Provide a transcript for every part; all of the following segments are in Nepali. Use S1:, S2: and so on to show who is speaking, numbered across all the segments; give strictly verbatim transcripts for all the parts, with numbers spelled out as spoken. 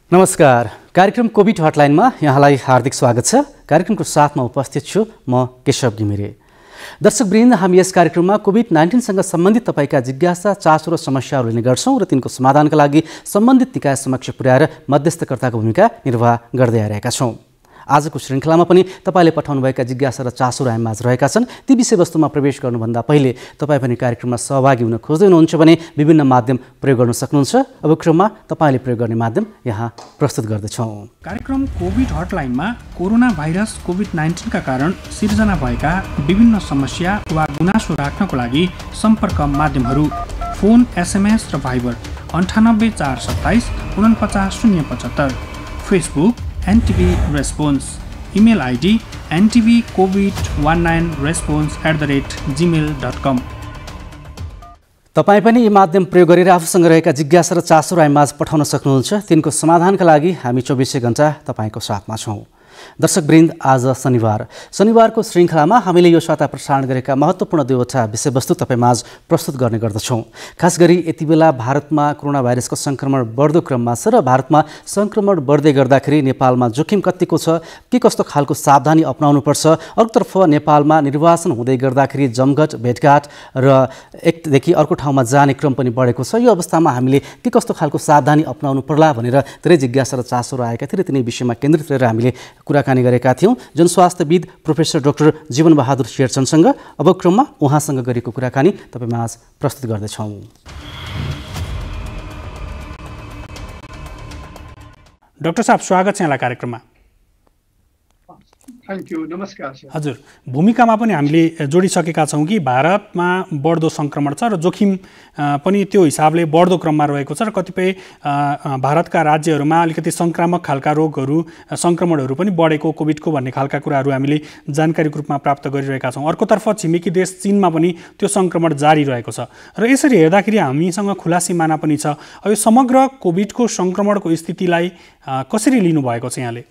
S1: नमस्कार। कार्यक्रम कोभिड हटलाइनमा यहाँलाई हार्दिक स्वागत छ। कार्यक्रमको साथमा उपस्थित छु म केशव घिमिरे। दर्शकवृन्द, हामी यस कार्यक्रममा कोभिड नाइन्टीन सँग सम्बन्धित तपाईका जिज्ञासा, चासो र समस्याहरू लिने गर्छौं र तिनको समाधानका लागि सम्बन्धित निकाय समक्ष पुर्याएर मध्यस्थकर्ताको भूमिका निर्वाह गर्दै आइरहेका छौं। आजको श्रृङ्खलामा पनि तपाईले पठाउनुभएका जिज्ञासा र चासोहरू हामीमाझ रहेका छन्। ती विषयवस्तुमा प्रवेश गर्नुभन्दा पहिले तपाईँ पनि कार्यक्रममा सहभागी हुन खोज्दै हुनुहुन्छ भने विभिन्न माध्यम प्रयोग गर्न सक्नुहुन्छ। अब क्रममा तपाईले प्रयोग गर्ने माध्यम यहाँ प्रस्तुत गर्दछौँ।
S2: कार्यक्रम कोभिड हटलाइनमा कोरोना भाइरस कोभिड नाइन्टीन का कारण सिर्जना भएका विभिन्न समस्या वा गुनासो राख्नको लागि सम्पर्क माध्यमहरू फोन, एसएमएस र भाइबर अन्ठानब्बे चार सत्ताइस उनपचास शून्य पचहत्तर, Facebook NTV response, email ID NTV covid nineteen response at the rate Gmail dot com.
S1: तपाईँ पनि यी माध्यम प्रयोग गरेर आफूसँग रहेका जिज्ञासा र चासोहरू हामीमाझ पठाउन सक्नुहुन्छ। तिनको समाधानका लागि हामी चौबिसै घण्टा तपाईँको साथमा छौँ। दर्शकवृन्द, आज शनिबार शनिबारको श्रृङ्खलामा हामीले यो साता प्रसारण गरेका महत्त्वपूर्ण दुईवटा विषयवस्तु तपाईँमाझ प्रस्तुत गर्ने गर्दछौँ। खास गरी यति बेला भारतमा कोरोना भाइरसको सङ्क्रमण बढ्दो क्रममा छ र भारतमा सङ्क्रमण बढ्दै गर्दाखेरि नेपालमा जोखिम कतिको छ, के कस्तो खालको सावधानी अपनाउनुपर्छ। अर्कोतर्फ नेपालमा निर्वाचन हुँदै गर्दाखेरि जमघट, भेटघाट र एकदेखि अर्को ठाउँमा जाने क्रम पनि बढेको छ। यो अवस्थामा हामीले के कस्तो खालको सावधानी अपनाउनु पर्ला भनेर धेरै जिज्ञासा र चासोहरू आएका थिए र तिनै विषयमा केन्द्रित रहेर हामीले कुराकानी गरेका थियौँ जनस्वास्थ्यविद प्रोफेसर डाक्टर जीवन बहादुर शेरचनसँग। अब क्रममा उहाँसँग गरेको कुराकानी तपाईँमाझ प्रस्तुत गर्दैछौँ।
S2: डाक्टर साहब, स्वागत छ यहाँलाई कार्यक्रममा।
S3: थ्याङ्क यू, नमस्कार सर।
S2: हजुर, भूमिकामा पनि हामीले जोडिसकेका छौँ कि भारतमा बढ्दो सङ्क्रमण छ र जोखिम पनि त्यो हिसाबले बढ्दो क्रममा रहेको छ र कतिपय भारतका राज्यहरूमा अलिकति सङ्क्रामक खालका रोगहरू, सङ्क्रमणहरू पनि बढेको कोभिडको भन्ने खालका कुराहरू हामीले जानकारीको रूपमा प्राप्त गरिरहेका छौँ। अर्कोतर्फ छिमेकी देश चीनमा पनि त्यो सङ्क्रमण जारी रहेको छ र यसरी हेर्दाखेरि हामीसँग खुला सिमाना पनि छ। अब यो समग्र कोभिडको सङ्क्रमणको स्थितिलाई कसरी लिनुभएको छ यहाँले?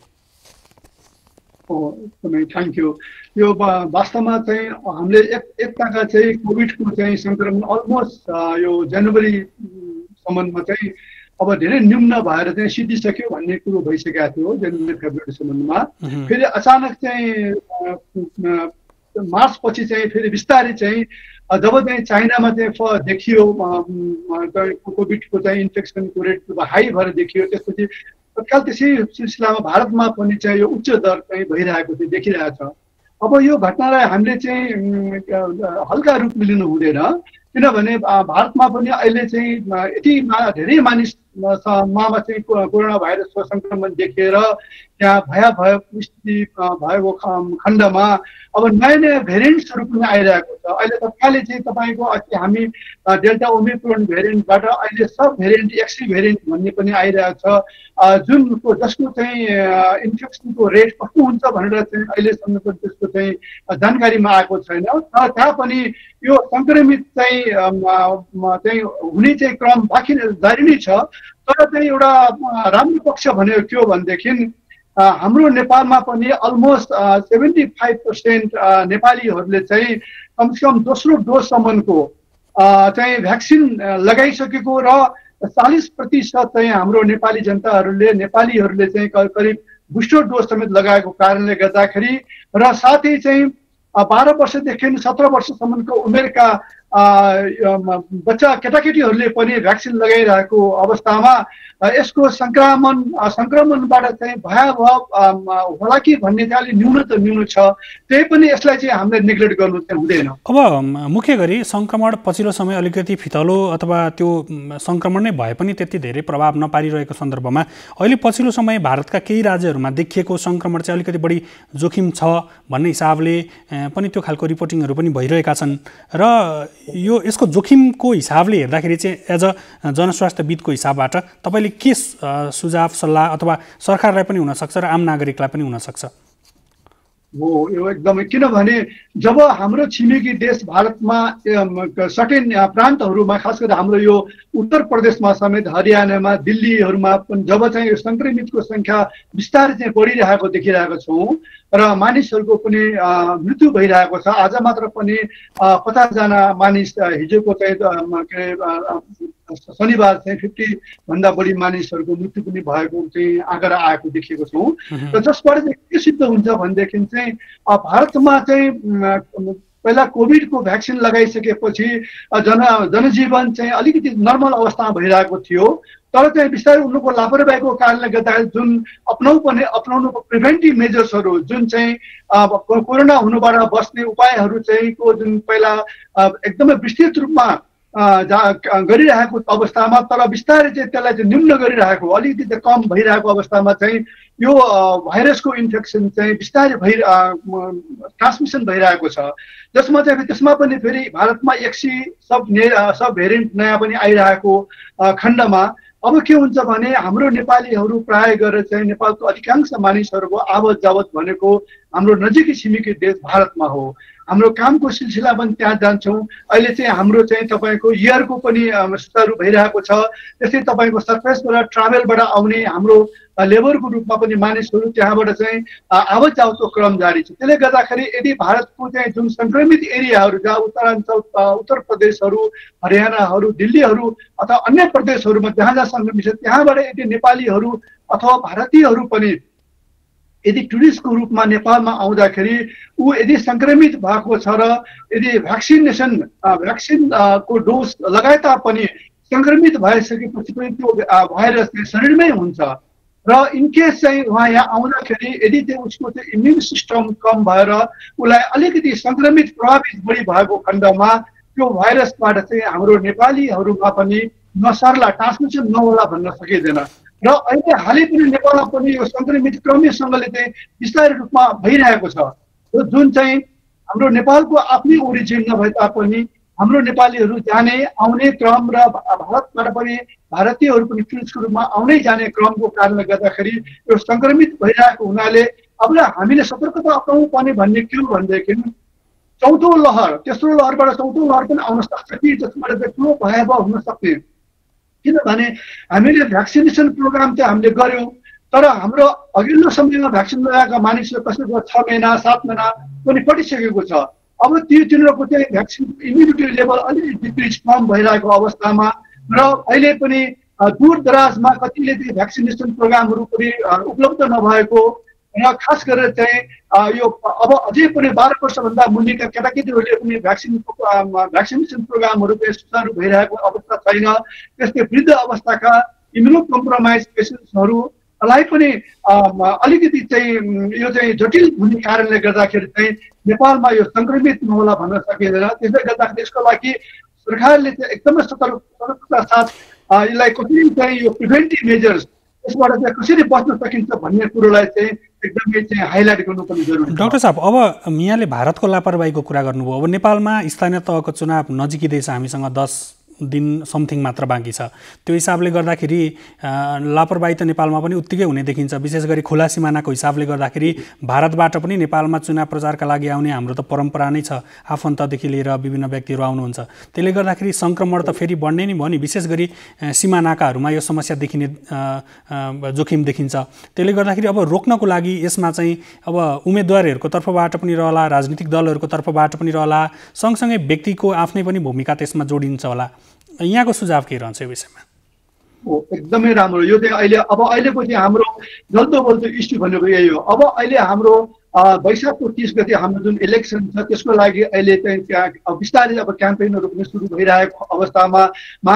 S3: एकदमै थ्याङ्क यू। यो वास्तवमा चाहिँ हामीले एक एकताका चाहिँ कोभिडको चाहिँ सङ्क्रमण अलमोस्ट यो जनवरीसम्ममा चाहिँ अब धेरै न्यून भएर चाहिँ सिद्धिसक्यो भन्ने कुरो भइसकेको थियो जनवरी फेब्रुअरीसम्ममा। फेरि अचानक चाहिँ मार्च पछि चाहिँ फेरि बिस्तारै चाहिँ जब चाहिँ चाइनामा चाहिँ देखियो कोभिडको चाहिँ इन्फेक्सनको रेट हाई भएर देखियो, त्यसपछि तत्काल त्यसै सिलसिलामा भारतमा पनि चाहिँ यो उच्च दर चाहिँ भइरहेको चाहिँ देखिरहेको छ। अब यो घटनालाई हामीले चाहिँ हल्का रूपमा लिनु हुँदैन, किनभने भारतमा पनि अहिले चाहिँ यति धेरै मानिसमा चाहिँ कोरोना भाइरसको सङ्क्रमण देखेर त्यहाँ भयावह स्थिति भएको खण्डमा अब नयाँ नयाँ भेरिएन्ट्सहरू पनि आइरहेको छ। अहिले तत्कालै चाहिँ तपाईँको अस्ति हामी डेल्टा ओमिक्रोन भेरिएन्टबाट अहिले सब भेरिएन्ट एक्सी भेरिएन्ट भन्ने पनि आइरहेको छ, जुनको जसको चाहिँ इन्फेक्सनको रेट कस्तो हुन्छ भनेर चाहिँ अहिलेसम्म त्यसको चाहिँ जानकारीमा आएको छैन। तर त्यहाँ पनि यो सङ्क्रमित चाहिँ चाहिँ हुने चाहिँ क्रम बाँकी जारी नै छ। तर चाहिँ एउटा राम्रो पक्ष भनेको के हो भनेदेखि हाम्रो नेपालमा पनि अलमोस्ट सेभेन्टी फाइभ पर्सेन्ट नेपालीहरूले चाहिँ कमसेकम दोस्रो डोजसम्मको चाहिँ भ्याक्सिन लगाइसकेको र चालिस प्रतिशत चाहिँ हाम्रो नेपाली जनताहरूले नेपालीहरूले चाहिँ करिब बुस्टर डोज समेत लगाएको कारणले गर्दाखेरि र साथै चाहिँ बाह्र वर्षदेखि सत्र वर्षसम्मको उमेरका बच्चा केटाकेटीहरूले पनि भ्याक्सिन लगाइरहेको अवस्थामा यसको सङ्क्रमण सङ्क्रमणबाट चाहिँ भयावह होला कि भन्ने चाहिँ अलिक न्यून त न्यून छ। त्यही पनि यसलाई चाहिँ हामीले नेग्लेक्ट गर्नु चाहिँ हुँदैन।
S2: अब मुख्य गरी सङ्क्रमण पछिल्लो समय अलिकति फितलो अथवा त्यो सङ्क्रमण नै भए पनि त्यति धेरै प्रभाव नपारिरहेको सन्दर्भमा अहिले पछिल्लो समय भारतका केही राज्यहरूमा देखिएको सङ्क्रमण चाहिँ अलिकति बढी जोखिम छ भन्ने हिसाबले पनि त्यो खालको रिपोर्टिङहरू पनि भइरहेका छन् र यो यसको जोखिमको हिसाबले हेर्दाखेरि चाहिँ एज अ जनस्वास्थ्यविदको हिसाबबाट तपाईँले के सुझाव सल्लाह अथवा सरकारलाई पनि हुनसक्छ र आम नागरिकलाई पनि हुनसक्छ?
S3: हो, यो एकदमै, किनभने जब हाम्रो छिमेकी देश भारतमा सर्टेन प्रान्तहरूमा खास गरी हाम्रो यो उत्तर प्रदेशमा समेत हरियाणामा दिल्लीहरूमा पनि जब चाहिँ यो सङ्क्रमितको सङ्ख्या बिस्तारै चाहिँ बढिरहेको देखिरहेको छौँ र मानिसहरूको पनि मृत्यु भइरहेको छ। आज मात्र पनि पचासजना मानिस हिजोको चाहिँ शनिबार चाहिँ फिफ्टी भन्दा बढी मानिसहरूको मृत्यु पनि भएको चाहिँ आँकडा आएको देखेको छौँ र जसबाट चाहिँ के सिद्ध हुन्छ भनेदेखि चाहिँ भारतमा चाहिँ पहिला कोभिडको भ्याक्सिन लगाइसकेपछि जन जनजीवन चाहिँ अलिकति नर्मल अवस्थामा भइरहेको थियो तर चाहिँ बिस्तारै उनको लापरवाहीको कारणले गर्दाखेरि जुन अपनाउ पर्ने अपनाउनु प्रिभेन्टिभ मेजर्सहरू जुन चाहिँ कोरोना हुनुबाट बस्ने उपायहरू चाहिँ को जुन पहिला एकदमै विस्तृत रूपमा गरिरहेको अवस्थामा तर बिस्तारै चाहिँ त्यसलाई चाहिँ निम्न गरिरहेको अलिकति कम भइरहेको अवस्थामा चाहिँ यो भाइरसको इन्फेक्सन चाहिँ बिस्तारै भइ ट्रान्समिसन भइरहेको छ जसमा चाहिँ त्यसमा पनि फेरि भारतमा एक सय सब ने सब भेरिएन्ट नयाँ पनि आइरहेको खण्डमा अब के हुन्छ भने हाम्रो नेपालीहरू प्राय गरेर चाहिँ नेपालको अधिकांश मानिसहरूको आवत जावत भनेको हाम्रो नजिकै छिमेकी देश भारतमा हो हाम्रो कामको सिलसिला पनि त्यहाँ जान्छौँ अहिले चाहिँ हाम्रो चाहिँ तपाईँको इयरको पनि सुचारू भइरहेको छ त्यसै तपाईँको सरफेसबाट ट्राभलबाट आउने हाम्रो लेबरको रूपमा पनि मानिसहरू त्यहाँबाट चाहिँ आवत जावतको क्रम जारी छ त्यसले गर्दाखेरि यदि भारतको चाहिँ जुन सङ्क्रमित एरियाहरू जहाँ उत्तराञ्चल उत्तर प्रदेशहरू हरियाणाहरू दिल्लीहरू अथवा अन्य प्रदेशहरूमा जहाँ जहाँ सङ्क्रमित छ त्यहाँबाट यदि नेपालीहरू अथवा भारतीयहरू पनि यदि टुरिस्टको रूपमा नेपालमा आउँदाखेरि ऊ यदि सङ्क्रमित भएको छ र यदि भ्याक्सिनेसन भ्याक्सिनको डोज लगाए तापनि सङ्क्रमित भइसकेपछि पनि त्यो भाइरस शरीरमै हुन्छ र इनकेस चाहिँ उहाँ यहाँ आउँदाखेरि यदि चाहिँ उसको चाहिँ इम्युन सिस्टम कम भएर उसलाई अलिकति सङ्क्रमित प्रभावित बढी भएको खण्डमा त्यो भाइरसबाट चाहिँ हाम्रो नेपालीहरूमा पनि नसर्ला ट्रान्समिसन नहोला भन्न सकिँदैन र अहिले हालै पनि नेपालमा पनि यो सङ्क्रमित क्रमसँगले चाहिँ बिस्तारै रूपमा भइरहेको छ र जुन चाहिँ हाम्रो नेपालको आफ्नै ओरिजिन नभए तापनि हाम्रो नेपालीहरू जाने आउने क्रम र भारतबाट पनि भारतीयहरू पनि टुरिस्टको रूपमा आउने जाने क्रमको कारणले गर्दाखेरि यो सङ्क्रमित भइरहेको हुनाले अब हामीले सतर्कता अपनाउनु पर्ने भन्ने के हो भनेदेखि चौथो लहर तेस्रो लहरबाट चौथो लहर पनि आउन सक्छ कि जसबाट चाहिँ ठुलो भयावह हुन सक्ने किनभने हामीले भ्याक्सिनेसन प्रोग्राम चाहिँ हामीले गऱ्यौँ तर हाम्रो अघिल्लो समयमा भ्याक्सिन लगाएका मानिसहरू कसैको छ महिना सात महिना पनि कटिसकेको छ अब त्यो तिनीहरूको चाहिँ भ्याक्सिन इम्युनिटी लेभल अलिकति डिक्रिज कम भइरहेको अवस्थामा र अहिले पनि दूर दराजमा कतिले चाहिँ भ्याक्सिनेसन प्रोग्रामहरू पनि उपलब्ध नभएको र खास गरेर चाहिँ यो अब अझै पनि बाह्र वर्षभन्दा मुनिका केटाकेटीहरूले पनि भ्याक्सिन भ्याक्सिनेसन प्रोग्रामहरू चाहिँ सुचारू भइरहेको अवस्था छैन त्यस्तै वृद्ध अवस्थाका इम्युनो कम्प्रोमाइज पेसेन्ट्सहरूलाई पनि अलिकति चाहिँ यो चाहिँ जटिल हुने कारणले गर्दाखेरि चाहिँ नेपालमा यो सङ्क्रमित नहोला भन्न सकिँदैन त्यसले गर्दाखेरि यसको लागि सरकारले चाहिँ एकदमै सतर्क सतर्कता साथ यसलाई कसरी चाहिँ यो प्रिभेन्टिभ मेजर्स यसबाट चाहिँ कसरी बच्न सकिन्छ भन्ने कुरोलाई चाहिँ एकदमै चाहिँ हाइलाइट गर्नु पनि जरुरी छ।
S2: डाक्टर साहब अब यहाँले भारतको लापरवाहीको कुरा गर्नुभयो अब नेपालमा स्थानीय तहको चुनाव नजिकै हामीसँग दस दिन समथिङ मात्र बाँकी छ त्यो हिसाबले गर्दाखेरि लापरवाही त नेपालमा पनि उत्तिकै हुने देखिन्छ विशेष गरी खुला सिमानाको हिसाबले गर्दाखेरि भारतबाट पनि नेपालमा चुनाव प्रचारका लागि आउने हाम्रो त परम्परा नै छ आफन्तदेखि लिएर विभिन्न व्यक्तिहरू आउनुहुन्छ त्यसले गर्दाखेरि सङ्क्रमण त फेरि बढ्ने नै भयो नि विशेष गरी सीमानाकाहरूमा यो समस्या देखिने जोखिम देखिन्छ त्यसले गर्दाखेरि अब रोक्नको लागि यसमा चाहिँ अब उम्मेदवारहरूको तर्फबाट पनि रहला राजनीतिक दलहरूको तर्फबाट पनि रहला सँगसँगै व्यक्तिको आफ्नै पनि भूमिका त्यसमा जोडिन्छ होला यहाँको सुझाव के रहन्छ यो विषयमा?
S3: हो एकदमै राम्रो यो चाहिँ अहिले अब अहिलेको चाहिँ हाम्रो जल्दो बल्दो इस्यु भनेको यही हो अब अहिले हाम्रो वैशाखको तीस गते हाम्रो जुन इलेक्सन छ त्यसको लागि अहिले चाहिँ त्यहाँ बिस्तारै अब क्याम्पेनहरू पनि सुरु भइरहेको अवस्थामा मा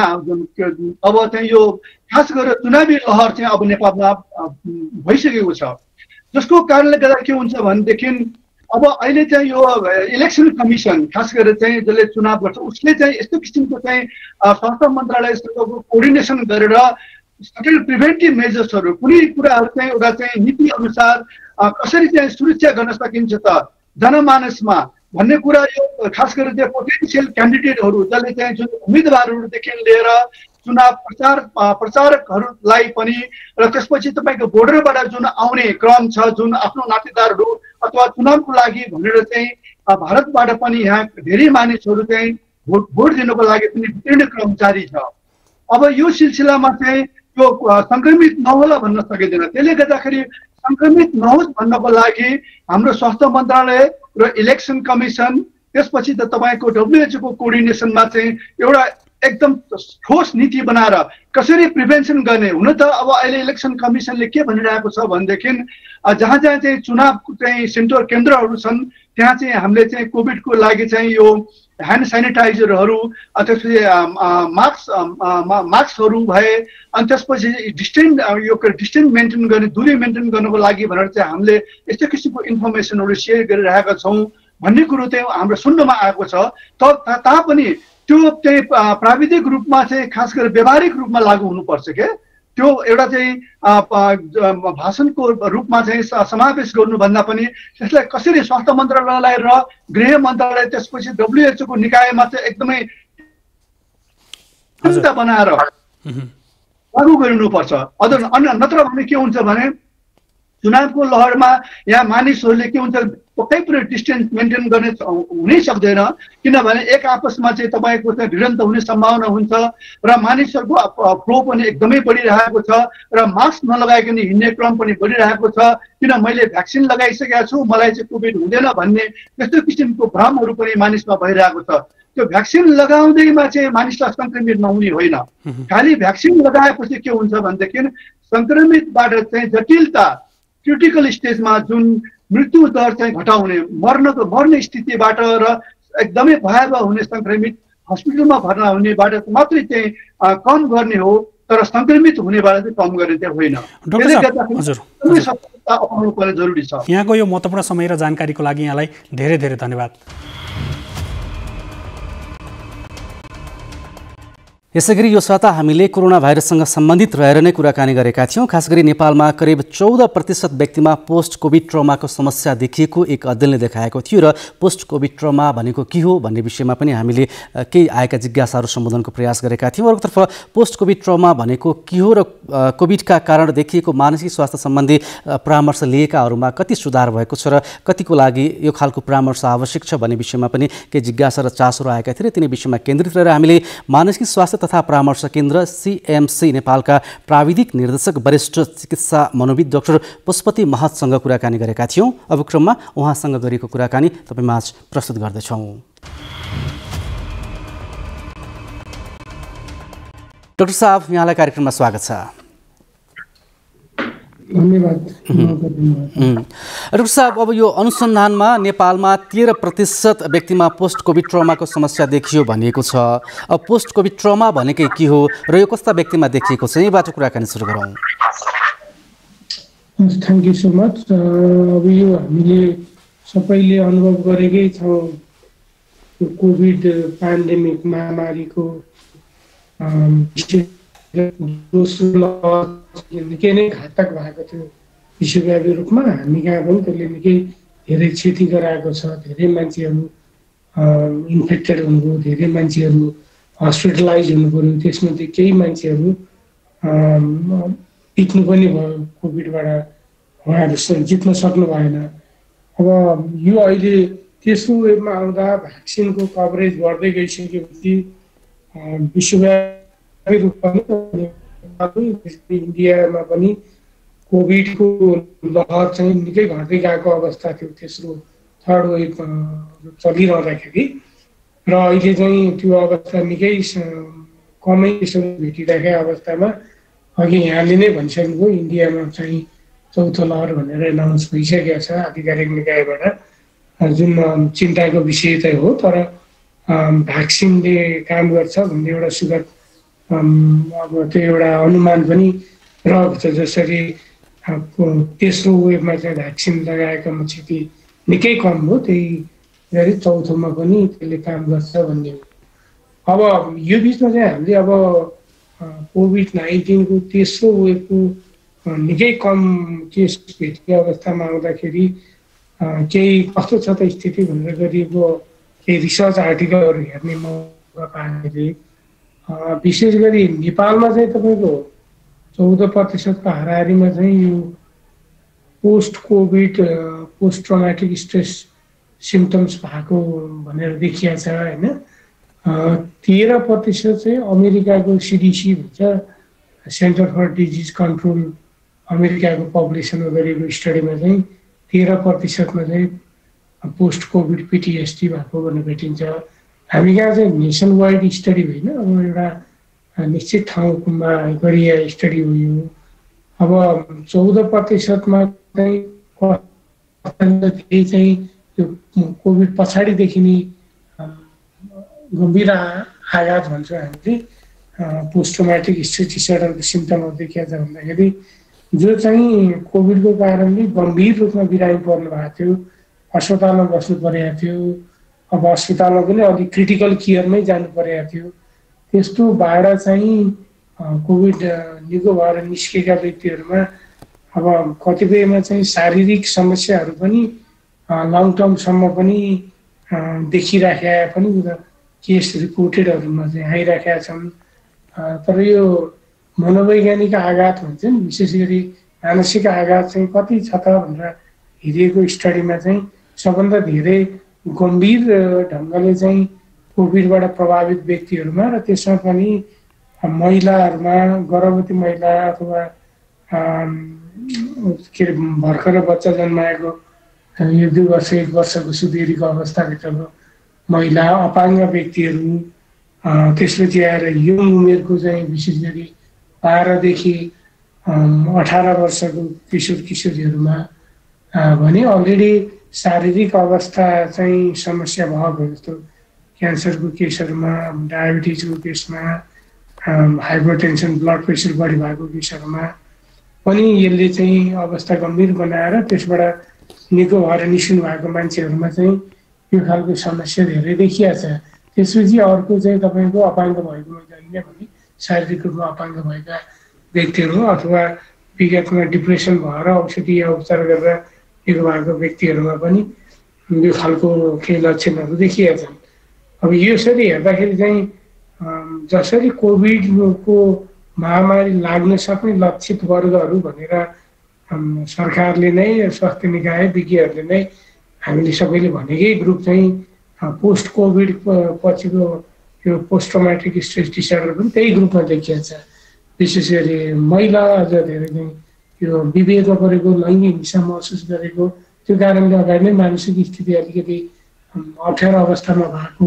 S3: अब चाहिँ यो खास गरेर चुनावी लहर चाहिँ अब नेपालमा भइसकेको छ जसको कारणले गर्दा के हुन्छ भनेदेखि अब अहिले चाहिँ यो इलेक्सन कमिसन खास गरेर चाहिँ जसले चुनाव गर्छ उसले चाहिँ यस्तो किसिमको चाहिँ स्वास्थ्य मन्त्रालयसँगको कोअर्डिनेसन गरेर सकेल प्रिभेन्टिभ मेजर्सहरू कुनै कुराहरू चाहिँ एउटा चाहिँ नीति अनुसार कसरी चाहिँ सुरक्षा गर्न सकिन्छ त जनमानसमा भन्ने कुरा यो खास गरेर चाहिँ पोटेन्सियल क्यान्डिडेटहरू जसले चाहिँ जुन उम्मेदवारहरूदेखि लिएर चुनाव प्रचार प्रचारकहरूलाई पनि र त्यसपछि तपाईँको बोर्डरबाट जुन आउने क्रम छ जुन आफ्नो नातेदारहरू अथवा चुनावको लागि भनेर चाहिँ भारतबाट पनि यहाँ धेरै मानिसहरू चाहिँ भोट भोट दिनको लागि पनि वितरण क्रम जारी छ अब यो सिलसिलामा चाहिँ यो सङ्क्रमित नहोला भन्न सकिँदैन त्यसले गर्दाखेरि सङ्क्रमित नहोस् भन्नको लागि हाम्रो स्वास्थ्य मन्त्रालय र इलेक्सन कमिसन त्यसपछि त तपाईँको डब्लुएचओको कोअर्डिनेसनमा चाहिँ एउटा एकदम ठोस नीति बनाएर कसरी प्रिभेन्सन गर्ने। हुन त अब अहिले इलेक्सन कमिसनले के भनिरहेको छ भनेदेखि जहाँ जहाँ चाहिँ चुनावको चाहिँ सेन्टर केन्द्रहरू छन् त्यहाँ चाहिँ हामीले चाहिँ कोभिडको लागि चाहिँ यो ह्यान्ड सेनिटाइजरहरू त्यसपछि मास्क मास्कहरू भए अनि त्यसपछि डिस्टेन्स यो डिस्टेन्स मेन्टेन गर्ने दुरी मेन्टेन गर्नको लागि भनेर चाहिँ हामीले यस्तो किसिमको इन्फर्मेसनहरू सेयर गरिरहेका छौँ भन्ने कुरो चाहिँ हाम्रो सुन्नमा आएको छ। त तापनि त्यो चाहिँ प्राविधिक रूपमा चाहिँ खास गरेर व्यावहारिक रूपमा लागू हुनुपर्छ के त्यो एउटा चाहिँ भाषणको रूपमा चाहिँ समावेश गर्नुभन्दा पनि त्यसलाई कसरी स्वास्थ्य मन्त्रालय र गृह मन्त्रालय त्यसपछि डब्लुएचओको निकायमा चाहिँ एकदमै बनाएर लागू गरिनुपर्छ। अझ नत्र भने के हुन्छ भने चुनावको लहरमा यहाँ मानिसहरूले के हुन्छ पक्कै पनि डिस्टेन्स मेन्टेन गर्ने हुनै सक्दैन किनभने एक आपसमा चाहिँ तपाईँको चाहिँ भिडन्त हुने सम्भावना हुन्छ र मानिसहरूको फ्लो पनि एकदमै बढिरहेको छ र मास्क नलगाइकन हिँड्ने क्रम पनि बढिरहेको छ किन मैले भ्याक्सिन लगाइसकेको छु मलाई चाहिँ कोभिड हुँदैन भन्ने त्यस्तो किसिमको भ्रमहरू पनि मानिसमा भइरहेको छ। त्यो भ्याक्सिन लगाउँदैमा चाहिँ मानिसलाई सङ्क्रमित नहुने होइन, खालि भ्याक्सिन लगाएपछि के हुन्छ भनेदेखि सङ्क्रमितबाट चाहिँ जटिलता क्रिटिकल स्टेजमा जुन मृत्यु दर चाहिँ घटाउने मर्नको मर्ने स्थितिबाट र एकदमै भयावह हुने सङ्क्रमित हस्पिटलमा भर्ना हुनेबाट मात्रै चाहिँ कम गर्ने हो तर सङ्क्रमित हुनेबाट चाहिँ कम गर्ने चाहिँ होइन। अपनाउनु पर्ने जरुरी छ।
S2: यहाँको यो महत्त्वपूर्ण समय र जानकारीको लागि यहाँलाई धेरै धेरै धन्यवाद।
S1: यसैगरी यो साता हामीले कोरोना भाइरससँग सम्बन्धित रहेर नै कुराकानी गरेका थियौँ। खास गरी नेपालमा करिब चौध प्रतिशत व्यक्तिमा पोस्ट कोभिड ट्रमा समस्या देखिएको एक अध्ययनले देखाएको थियो र पोस्ट कोभिड ट्रमा भनेको के हो भन्ने विषयमा पनि हामीले केही आएका जिज्ञासाहरू सम्बोधनको प्रयास गरेका थियौँ। अर्कोतर्फ पोस्ट कोभिड ट्रमा भनेको के हो र कोभिडका कारण देखिएको मानसिक स्वास्थ्य सम्बन्धी परामर्श लिएकाहरूमा कति सुधार भएको छ र कतिको लागि यो खालको परामर्श आवश्यक छ भन्ने विषयमा पनि केही जिज्ञासा र चासोहरू आएका थिए। तिनै विषयमा केन्द्रित रहेर हामीले मानसिक स्वास्थ्य तथा परामर्श केन्द्र सीएमसी नेपालका प्राविधिक निर्देशक वरिष्ठ चिकित्सा मनोविद डाक्टर पुष्पति महतसँग कुराकानी गरेका थियौँ। अब क्रममा उहाँसँग गरेको कुराकानी तपाईँमाझ प्रस्तुत गर्दैछौँ। डाक्टर साहब, यहाँलाई कार्यक्रममा स्वागत छ।
S4: धन्यवाद।
S1: डाक्टर साहब, अब यो अनुसन्धानमा नेपालमा तेह्र प्रतिशत व्यक्तिमा पोस्ट कोभिड ट्रमाको समस्या देखियो भनिएको छ। अब पोस्ट कोभिड ट्रमा भनेकै के हो र यो कस्ता व्यक्तिमा देखिएको छ, यहीबाट कुराकानी सुरु गरौँ।
S4: Thank you so much. अब यो हामीले सबैले अनुभव गरेकै छौँ कोभिड पेन्डेमिक महामारीको दोस्रो निकै नै घातक भएको थियो विश्वव्यापी रूपमा। हामी कहाँ पनि त्यसले निकै धेरै क्षति गराएको छ। धेरै मान्छेहरू इन्फेक्टेड हुनुभयो, धेरै मान्छेहरू हस्पिटलाइज हुनु पऱ्यो, त्यसमध्ये केही मान्छेहरू बित्नु पनि भयो कोभिडबाट, उहाँहरू जित्न सक्नु भएन। अब यो अहिले तेस्रो वेभमा आउँदा भ्याक्सिनको कभरेज बढ्दै गइसकेपछि विश्वव्यापी रूपमा इन्डियामा पनि कोभिडको लहर चाहिँ निकै घट्दै गएको अवस्था थियो तेस्रो थर्ड वेभ चलिरहँदाखेरि र अहिले चाहिँ त्यो अवस्था निकै कमै भेटिरहेको अवस्थामा अघि यहाँले नै भनिसक्नुभयो इन्डियामा चाहिँ चौथो लहर भनेर एनाउन्स भइसकेको छ आधिकारिक निकायबाट, जुन चिन्ताको विषय चाहिँ हो। तर भ्याक्सिनले काम गर्छ भन्ने एउटा सुगत अब त्यो एउटा अनुमान पनि रहेको छ। जसरी तेस्रो वेभमा चाहिँ भ्याक्सिन लगाएकोमा क्षति निकै कम हो, त्यही गरी चौथोमा पनि त्यसले काम गर्छ भन्ने हो। अब यो बिचमा चाहिँ हामीले अब कोभिड नाइन्टिनको तेस्रो वेभको निकै कम केस भेटिएको अवस्थामा आउँदाखेरि केही कस्तो छ त स्थिति भनेर गरिएको केही रिसर्च आर्टिकलहरू हेर्ने मौका पाएँ। विशेष गरी नेपालमा चाहिँ तपाईँको चौध प्रतिशतको हाराहारीमा चाहिँ यो post covid post traumatic stress symptoms भएको भनेर देखिया छ होइन। तेह्र प्रतिशत चाहिँ अमेरिकाको सिडिसी भन्छ, सेन्टर फर डिजिज कन्ट्रोल, अमेरिकाको पपुलेसनमा गरेको स्टडीमा चाहिँ तेह्र प्रतिशतमा चाहिँ पोस्ट कोभिड पिटिएसडी भएको भनेर भेटिन्छ। हामी कहाँ चाहिँ नेसन वाइड स्टडी होइन, अब एउटा निश्चित ठाउँमा गरिएको स्टडी हो यो। अब चौध प्रतिशतमा चाहिँ धेरै चाहिँ यो कोभिड पछाडिदेखि नै गम्भीर आघात भन्छौँ हामीले, पोस्ट ट्रोमेटिक स्ट्रेस डिसअर्डरको सिम्टमहरू देखिएको छ भन्दाखेरि जो चाहिँ कोभिडको कारणले गम्भीर रूपमा बिरामी पर्नु भएको थियो, अस्पतालमा बस्नु परेको थियो, अब अस्पतालमा पनि अलिक क्रिटिकल केयरमै जानु परेको थियो, त्यस्तोबाट चाहिँ कोभिड निको भएर निस्केका व्यक्तिहरूमा अब कतिपयमा चाहिँ शारीरिक समस्याहरू पनि लङ टर्मसम्म पनि देखिराखेका पनि केस रिपोर्टेडहरूमा चाहिँ आइराखेका छन्। तर यो मनोवैज्ञानिक आघात हुन्छ नि, विशेष गरी मानसिक आघात चाहिँ कति छ त भनेर हेरिएको स्टडीमा चाहिँ सबभन्दा धेरै गम्भीर ढङ्गले चाहिँ कोभिडबाट प्रभावित व्यक्तिहरूमा र त्यसमा पनि महिलाहरूमा, गर्भवती महिला अथवा के अरे भर्खर बच्चा जन्माएको यो दुई वर्ष एक वर्षको सुदेरीको अवस्थाभित्रको महिला, अपाङ्ग व्यक्तिहरू, त्यसपछि आएर युङ उमेरको चाहिँ विशेष गरी बाह्रदेखि अठार वर्षको किशोर किशोरीहरूमा भने अलरेडी शारीरिक अवस्था चाहिँ समस्या भएको जस्तो क्यान्सरको केसहरूमा, डायबिटिजको केसमा, हाइपरटेन्सन ब्लड प्रेसर बढी भएको केसहरूमा पनि यसले चाहिँ अवस्था गम्भीर बनाएर त्यसबाट निको भएर निस्किनु भएको मान्छेहरूमा चाहिँ यो खालको समस्या धेरै देखिएको छ। त्यसपछि अर्को चाहिँ तपाईँको अपाङ्ग भएको महिला भने शारीरिक रूपमा अपाङ्ग भएका व्यक्तिहरू अथवा विगतमा डिप्रेसन भएर औषधीय उपचार गरेर निको भएको व्यक्तिहरूमा पनि यो खालको केही लक्षणहरू देखिएका छन्। अब यसरी हेर्दाखेरि चाहिँ जसरी कोभिडको महामारी लाग्न सक्ने लक्षित वर्गहरू भनेर सरकारले नै, स्वास्थ्य निकाय, विज्ञहरूले नै हामीले सबैले भनेकै ग्रुप चाहिँ पोस्ट कोभिड पछिको यो पोस्ट ट्रोमेटिक स्ट्रेस डिसअर्डर पनि त्यही ग्रुपमा देखिएको छ। विशेष गरी महिला अझ धेरै चाहिँ यो विभेदमा परेको, लैङ्गिक हिंसा महसुस गरेको, त्यो कारणले अगाडि नै मानसिक स्थिति अलिकति अप्ठ्यारो अवस्थामा भएको,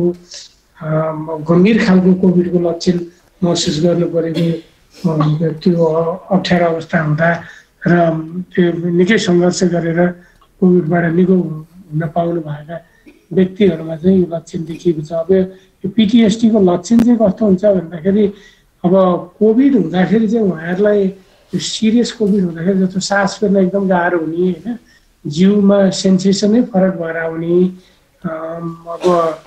S4: गम्भीर खालको कोभिडको लक्षण महसुस गर्नु परेको त्यो अप्ठ्यारो अवस्था हुँदा र त्यो निकै सङ्घर्ष गरेर कोभिडबाट निको हुन पाउनु भएका व्यक्तिहरूमा चाहिँ यो लक्षण देखिएको छ। अब यो पिटिएसडीको लक्षण चाहिँ कस्तो हुन्छ भन्दाखेरि अब कोभिड हुँदाखेरि चाहिँ उहाँहरूलाई यो सिरियस कोभिड हुँदाखेरि जस्तो सास फेर्न एकदम गाह्रो हुने होइन, जिउमा सेन्सेसनै फरक भएर आउने, अब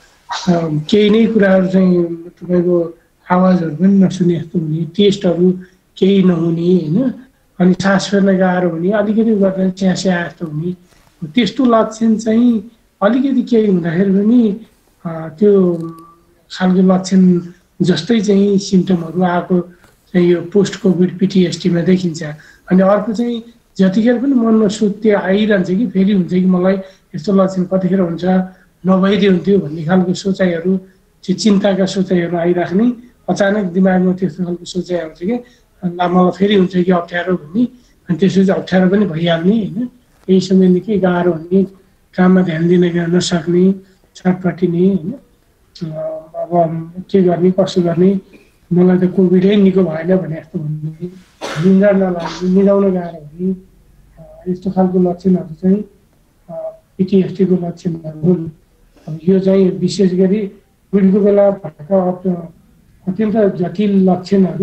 S4: केही नै कुराहरू चाहिँ तपाईँको आवाजहरू पनि नसुने जस्तो हुने, टेस्टहरू केही नहुने होइन, अनि सास फेर्न गाह्रो हुने, अलिकति गर्दा च्यास्या जस्तो हुने, त्यस्तो लक्षण चाहिँ अलिकति केही हुँदाखेरि पनि त्यो खालको लक्षण जस्तै चाहिँ सिम्टमहरू आएको चाहिँ यो पोस्ट कोभिड पिटिएसडीमा देखिन्छ। अनि अर्को चाहिँ जतिखेर पनि मनमा सोच त्यो आइरहन्छ कि फेरि हुन्छ कि मलाई यस्तो लक्षण कतिखेर हुन्छ, नभइदियो हुन्थ्यो भन्ने खालको सोचाइहरू, त्यो चिन्ताका सोचाइहरू आइराख्ने, अचानक दिमागमा त्यस्तो खालको सोचाइ आउँछ कि मलाई फेरि हुन्छ कि अप्ठ्यारो भन्ने, अनि त्यसपछि अप्ठ्यारो पनि भइहाल्ने होइन, यही समय निकै गाह्रो हुने, काममा ध्यान दिन नसक्ने, छटपटिने होइन, अब के गर्ने कसो गर्ने, मलाई त कोभिडै निको भएन भने जस्तो भन्ने, निन्द्रा नलाग्ने, निदाउन गाह्रो हुने, यस्तो खालको लक्षणहरू चाहिँ पिटिएसडीको लक्षणहरू हुन्। अब यो चाहिँ विशेष गरी कोभिडको बेला भएका अत्यन्त जटिल लक्षणहरू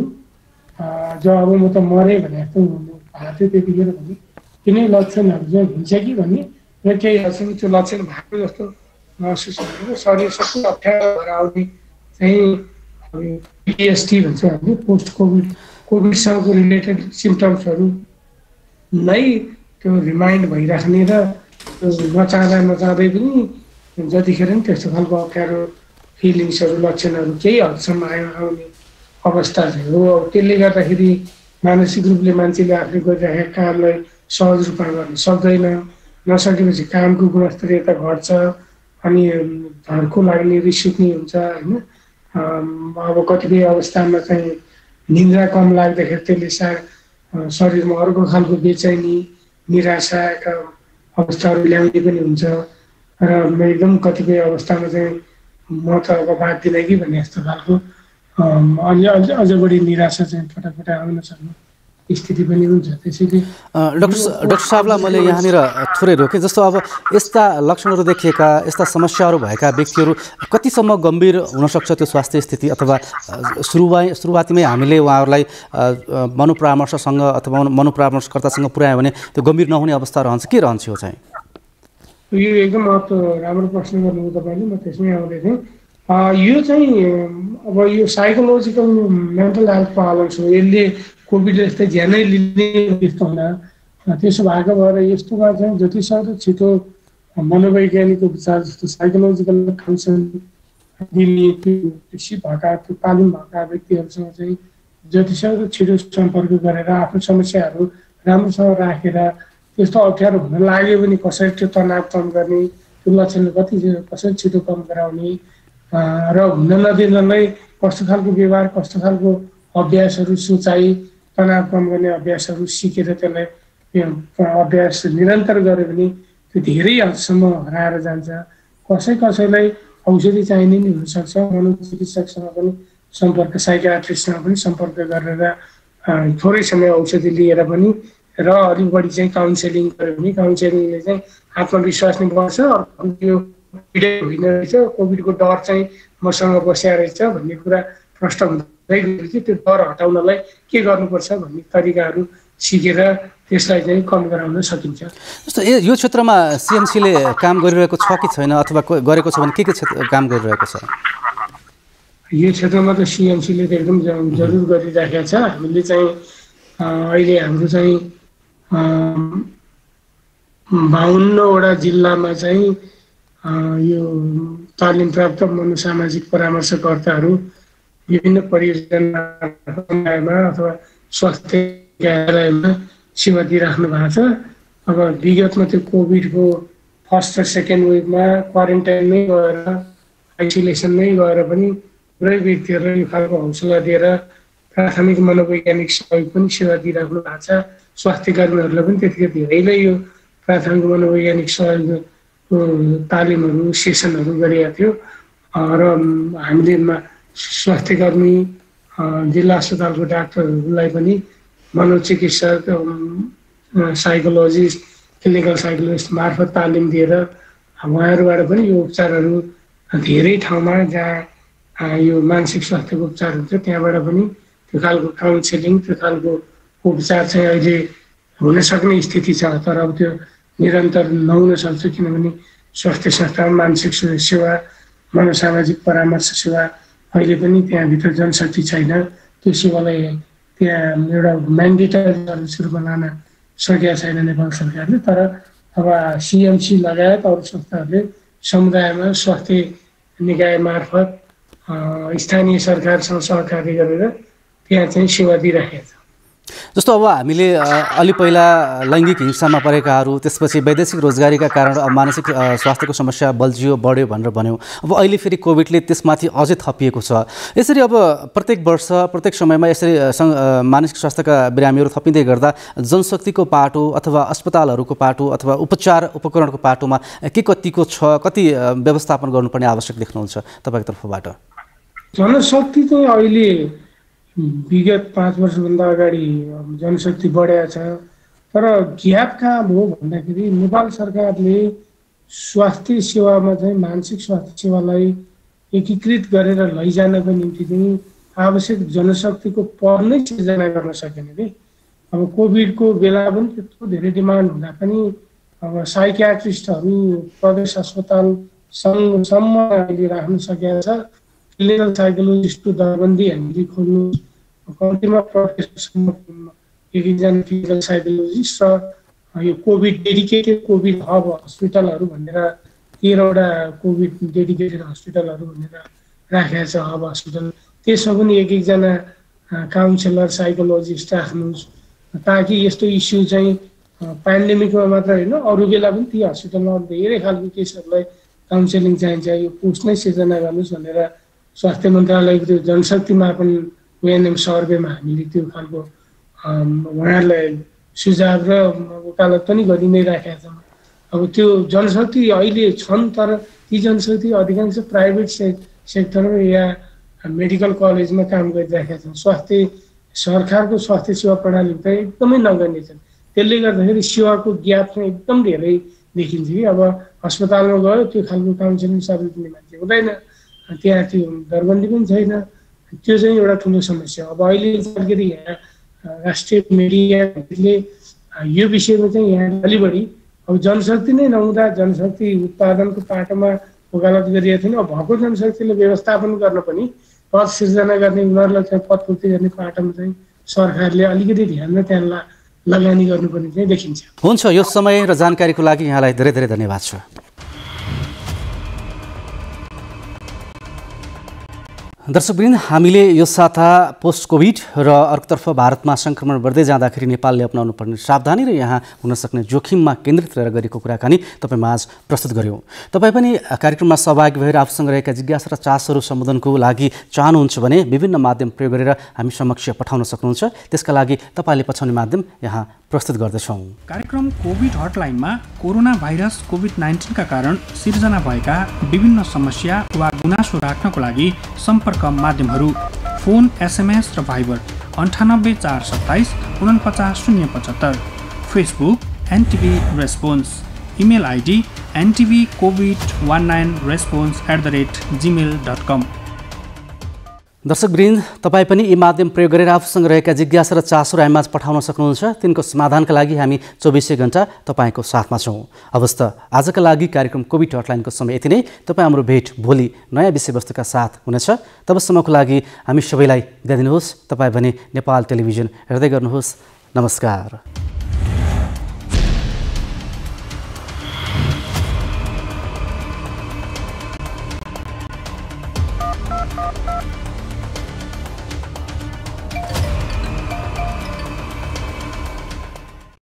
S4: जो अब म त मरेँ भने जस्तो भएको थियो त्यतिखेर भने तिनै लक्षणहरू चाहिँ हुन्छ कि भन्ने र केही हदसम्म त्यो लक्षण भएको जस्तो महसुस हुने, शरीर सबै अप्ठ्यारो भएर आउने चाहिँ पिटिएसडी भन्छ हामीले, पोस्ट कोभिड कोभिडसँगको रिलेटेड सिम्टम्सहरू नै त्यो रिमाइन्ड भइराख्ने र नचाहँदा नचाहँदै पनि जतिखेर पनि त्यस्तो खालको अप्ठ्यारो फिलिङ्सहरू, लक्षणहरू केही हदसम्म आयो आउने अवस्था चाहिँ हो। त्यसले गर्दाखेरि मानसिक रूपले मान्छेले आफूले गरिरहेका कामलाई सहज रूपमा गर्न सक्दैन, नसकेपछि कामको गुणस्तरीयता घट्छ, अनि धर्को लाग्ने, रिस उठ्ने हुन्छ होइन। अब कतिपय अवस्थामा चाहिँ निन्द्रा कम लाग्दाखेरि त्यसले सा शरीरमा अर्को खालको बेचैनी, निराशाका अवस्थाहरू ल्याउने पनि हुन्छ र एकदम कतिपय अवस्थामा चाहिँ म त अब बाँच्दिनँ कि भन्ने जस्तो खालको अलि अझ अझ बढी निराशा चाहिँ फटाफट आउन सक्ने स्थिति पनि हुन्छ। त्यसैले
S1: डाक्टर डाक्टर साहबलाई मैले यहाँनिर थोरै रोकेँ। जस्तो अब यस्ता लक्षणहरू देखिएका, यस्ता समस्याहरू भएका व्यक्तिहरू कतिसम्म गम्भीर हुनसक्छ त्यो स्वास्थ्य स्थिति, अथवा सुरुवा सुरुवातीमै हामीले उहाँहरूलाई मनोपरामर्शसँग अथवा मनोपरामर्शकर्तासँग पुर्यायो भने त्यो गम्भीर नहुने अवस्था रहन्छ, के रहन्छ यो चाहिँ?
S4: यो एकदम महत्त्व राम्रो प्रश्न गर्नुभयो तपाईँले, म त्यसमै आउँदै थिएँ। यो चाहिँ अब यो साइकोलोजिकल मेन्टल हेल्थ प्रब्लम्स हो। यसले कोभिड जस्तै ज्यानै लिने यस्तो हुँदा त्यसो भएको भएर यस्तोमा चाहिँ जतिसक्दो छिटो मनोवैज्ञानिक उपचार जस्तो साइकोलोजिकल काउन्सिलिङ दिने त्यो सिप भएका त्यो तालिम भएका व्यक्तिहरूसँग चाहिँ जतिसक्दो छिटो सम्पर्क गरेर आफ्नो समस्याहरू राम्रोसँग राखेर त्यस्तो अप्ठ्यारो हुन लाग्यो भने कसरी त्यो तनाव कम गर्ने, त्यो लक्षणले कति कसरी छिटो कम गराउने र हुन नदिनलाई कस्तो खालको व्यवहार, कस्तो खालको अभ्यासहरू, सोचाइ, तनाव कम गर्ने अभ्यासहरू सिकेर त्यसलाई अभ्यास निरन्तर गऱ्यो भने त्यो धेरै हदसम्म हराएर जान्छ। कसै कसैलाई औषधि चाहिने नि हुनसक्छ, मनोचिकित्सकसँग पनि सम्पर्क, साइकियाट्रिस्टसँग पनि सम्पर्क गरेर थोरै समय औषधि लिएर पनि र अलिक बढी चाहिँ काउन्सिलिङ गऱ्यो भने काउन्सिलिङले चाहिँ आत्मविश्वास नै बढ्छ। यो कोभिड होइन रहेछ, कोभिडको डर चाहिँ मसँग बस्या रहेछ भन्ने कुरा प्रष्ट हुँदै गएपछि त्यो डर हटाउनलाई के गर्नुपर्छ भन्ने तरिकाहरू सिकेर त्यसलाई चाहिँ कम गराउन सकिन्छ।
S1: जस्तो यो क्षेत्रमा सिएमसीले काम गरिरहेको छ कि छैन, अथवा गरेको छ भने के के क्षेत्र काम गरिरहेको छ?
S4: यो क्षेत्रमा त सिएमसीले त एकदम जरुर गरिराखेको छ। हामीले चाहिँ अहिले हाम्रो चाहिँ बाहन्नवटा जिल्लामा चाहिँ यो तालिम प्राप्त मनोसामाजिक परामर्शकर्ताहरू विभिन्न परियोजनामा अथवा स्वास्थ्य कार्यालयमा सेवा दिइराख्नु भएको छ। अब विगतमा त्यो कोभिडको फर्स्ट र सेकेन्ड वेभमा क्वारेन्टाइनमै गएर आइसोलेसनमै गएर पनि पुरै व्यक्तिहरूलाई यो खालको हौसला दिएर प्राथमिक मनोवैज्ञानिक सहयोग पनि सेवा दिइराख्नु भएको छ। स्वास्थ्य कर्मीहरूलाई पनि त्यतिकै धेरैले यो प्राथमिक मनोवैज्ञानिक सहयोगको तालिमहरू, सेसनहरू गरिएको थियो र हामीले स्वास्थ्य कर्मी, जिल्ला अस्पतालको डाक्टरहरूलाई पनि मनोचिकित्सक, साइकोलोजिस्ट, क्लिनिकल साइकोलोजिस्ट मार्फत तालिम दिएर उहाँहरूबाट पनि यो उपचारहरू धेरै ठाउँमा जहाँ यो मानसिक स्वास्थ्यको उपचार हुन्छ त्यहाँबाट पनि त्यो खालको काउन्सिलिङ, त्यो खालको उपचार चाहिँ अहिले हुन सक्ने स्थिति छ। तर अब त्यो निरन्तर नहुन सक्छ, किनभने स्वास्थ्य संस्थामा मानसिक सेवा, मनोसामाजिक परामर्श सेवा अहिले पनि त्यहाँभित्र जनशक्ति छैन। त्यो सेवालाई त्यहाँ एउटा म्यान्डेटरी रूपमा लान सकेका छैन नेपाल सरकारले। तर अब सिएमसी लगायत अरू संस्थाहरूले समुदायमा स्वास्थ्य निकाय मार्फत स्थानीय सरकारसँग सहकार्य गरेर त्यहाँ चाहिँ सेवा दिइराखेको छ।
S1: जस्तो अब हामीले अलि पहिला लैङ्गिक हिंसामा परेकाहरू, त्यसपछि वैदेशिक रोजगारीका कारण मानसिक स्वास्थ्यको समस्या बल्झियो, बढ्यो भनेर भन्यौँ। अब अहिले फेरि कोभिडले त्यसमाथि अझै थपिएको छ। यसरी अब प्रत्येक वर्ष प्रत्येक समयमा यसरी मानसिक स्वास्थ्यका बिरामीहरू थपिँदै गर्दा जनशक्तिको पाटो अथवा अस्पतालहरूको पाटो अथवा उपचार उपकरणको पाटोमा के कतिको छ, कति व्यवस्थापन गर्नुपर्ने आवश्यक देख्नुहुन्छ तपाईँको तर्फबाट?
S4: जनशक्ति चाहिँ अहिले विगत पाँच वर्षभन्दा अगाडि जनशक्ति बढेको छ। तर ग्याप कहाँ भयो भन्दाखेरि नेपाल सरकारले स्वास्थ्य सेवामा चाहिँ मानसिक स्वास्थ्य सेवालाई एकीकृत गरेर लैजानको निम्ति चाहिँ आवश्यक जनशक्तिको पहल नै सिर्जना गर्न सकेन कि। अब कोभिडको बेला पनि त्यत्रो धेरै डिमान्ड हुँदा पनि अब साइकियाट्रिस्टहरू प्रदेश अस्पताल सङ्घसम्म अहिले राख्न सकेको छ। क्लिनिकल साइकोलोजिस्टको दरबन्दी हामीले खोल्नु, कम्तीमा प्रदेशसम्म एक एकजना क्लिनिकल साइकोलोजिस्ट र यो कोभिड डेडिकेटेड कोभिड हब हस्पिटलहरू भनेर तेह्रवटा कोभिड डेडिकेटेड हस्पिटलहरू भनेर राखेको छ, हब हस्पिटल। त्यसमा पनि एक एकजना काउन्सिलर, साइकोलोजिस्ट राख्नुहोस्, ताकि यस्तो इस्यु चाहिँ पेन्डेमिकमा मात्र होइन अरू बेला पनि ती हस्पिटलमा धेरै खालको केसहरूलाई काउन्सिलिङ चाहिन्छ। यो पोस्ट नै सिर्जना गर्नुहोस् भनेर स्वास्थ्य मन्त्रालयको त्यो जनशक्ति मापन ओएनएम सर्वेमा हामीले त्यो खालको उहाँहरूलाई सुझाव र वकालत पनि गरि नै राखेका छौँ। अब त्यो जनशक्ति अहिले छन्, तर ती जनशक्ति अधिकांश प्राइभेट से सेक्टरमा या मेडिकल कलेजमा काम गरिरहेका छन्। स्वास्थ्य सरकारको स्वास्थ्य सेवा प्रणाली त एकदमै नगर्ने छन्। त्यसले गर्दाखेरि सेवाको ग्याप चाहिँ एकदम धेरै देखिन्छ कि अब अस्पतालमा गयो त्यो खालको काउन्सिलिङ सर्भिस दिने मान्छे हुँदैन, त्यहाँ त्यो दरबन्दी पनि छैन। त्यो चाहिँ एउटा ठुलो समस्या। अब अहिले अलिकति यहाँ राष्ट्रिय मिडियाले यो विषयमा चाहिँ यहाँ अलि बढी अब जनशक्ति नै नहुँदा जनशक्ति उत्पादनको पाटोमा वकालत गरिएको थिएन। अब भएको जनशक्तिले व्यवस्थापन गर्न पनि पद सिर्जना गर्ने उनीहरूलाई चाहिँ पद पूर्ति गर्ने पाटोमा चाहिँ सरकारले अलिकति ध्यान र त्यहाँ लगानी गर्नुपर्ने चाहिँ देखिन्छ।
S1: हुन्छ, यो समय र जानकारीको लागि यहाँलाई धेरै धेरै धन्यवाद छ। दर्शकवृन्द, हामीले यो साता पोस्ट कोभिड र अर्कोतर्फ भारतमा सङ्क्रमण बढ्दै जाँदाखेरि नेपालले अपनाउनु पर्ने सावधानी र यहाँ हुन सक्ने जोखिममा केन्द्रित रहेर गरेको कुराकानी तपाईँमाझ प्रस्तुत गऱ्यौँ। तपाईँ पनि कार्यक्रममा सहभागी भएर आफूसँग रहेका जिज्ञासा र चासोहरू सम्बोधनको लागि चाहनुहुन्छ भने विभिन्न माध्यम प्रयोग गरेर हामी समक्ष पठाउन सक्नुहुन्छ। त्यसका लागि तपाईँले पठाउने माध्यम यहाँ प्रस्तुत गर्दछौँ।
S2: कार्यक्रम कोभिड हटलाइनमा कोरोना भाइरस कोभिड नाइन्टिनका कारण सिर्जना भएका विभिन्न समस्या वा गुनासो राख्नको लागि सम्पर्क माध्यमहरू फोन, एसएमएस र भाइबर अन्ठानब्बे चार सत्ताइस उनपचास शून्य पचहत्तर, Facebook NTV response, email ID NTV covid one nine response at the rate Gmail dot com.
S1: दर्शकवृन्द, तपाईँ पनि यी माध्यम प्रयोग गरेर आफूसँग रहेका जिज्ञासा र चासो र हामीमाझ पठाउन सक्नुहुन्छ। तिनको समाधानका लागि हामी चौबिसै घण्टा तपाईँको साथमा छौँ। हवस् त, आजका लागि कार्यक्रम कोभिड हटलाइनको समय यति नै। तपाईँ हाम्रो भेट भोलि नयाँ विषयवस्तुका साथ हुनेछ। तबसम्मको लागि हामी सबैलाई बिदा दिनुहोस्। तपाईँ भने नेपाल टेलिभिजन हेर्दै गर्नुहोस्। नमस्कार।